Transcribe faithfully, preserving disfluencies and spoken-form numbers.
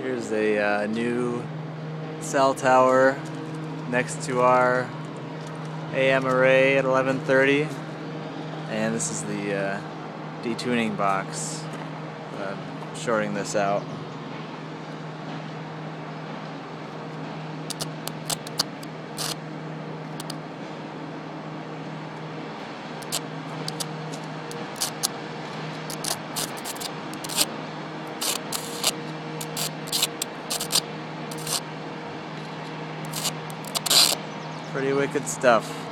Here's a uh, new cell tower next to our A M array at eleven thirty, and this is the uh, detuning box. I'm shorting this out. Pretty wicked stuff.